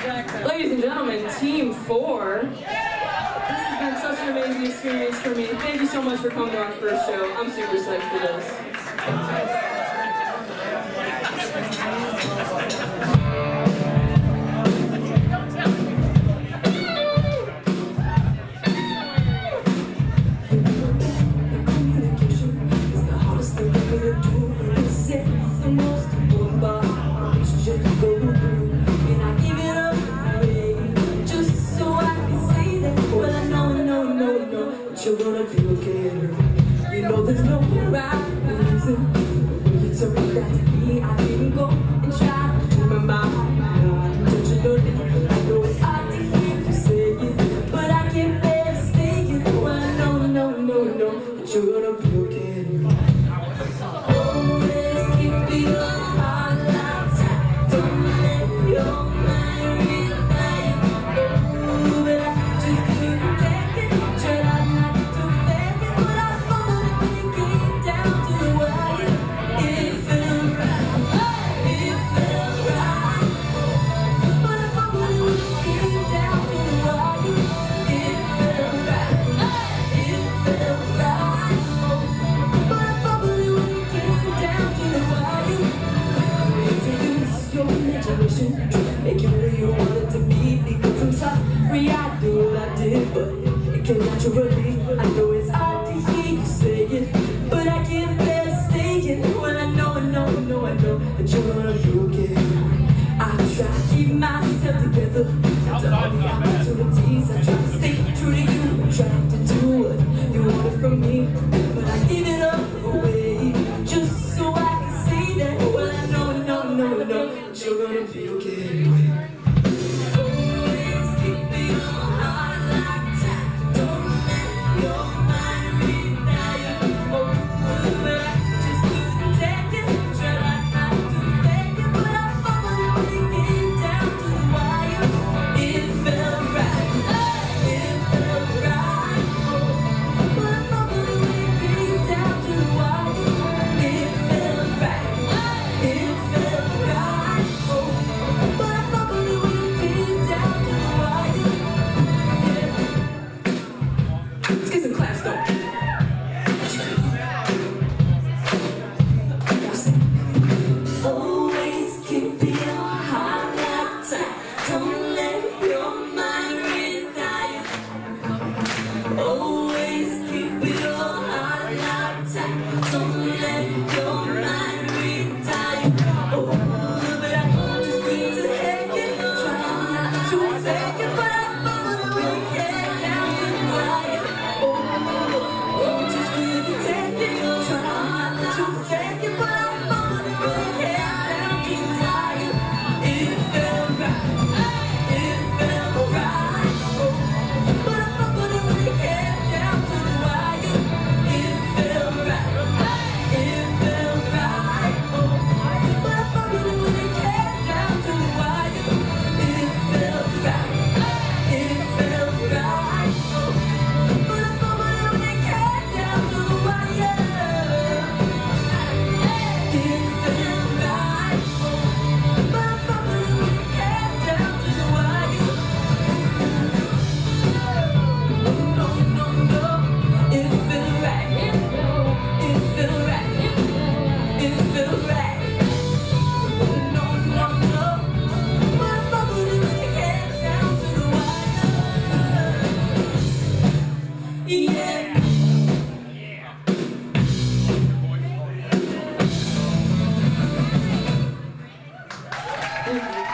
Ladies and gentlemen, Team 4. This has been such an amazing experience for me. Thank you so much for coming to our first show. I'm super psyched for this. You're gonna be okay. You know there's no right reason when you told me that to me. I didn't go and try to keep my mind. Don't you know that I know it's hard to hear you say it, but I can't bear to stay it. Well, I know that you're gonna be okay. Always keep it on hard like time. Don't let your mind retire. Oh, but I just couldn't take it. Make it where you want it to be, because I'm sorry I do what I did, but it came naturally. I know it's hard to hear you say it, but I can't bear to stay it. Well, I know that you're gonna be okay. I try to keep myself together after all the opportunities. I try to stay true to you, I try to do what you wanted from me, but I give it up away just so I can say that. Well, I know that you're gonna be okay. Yeah.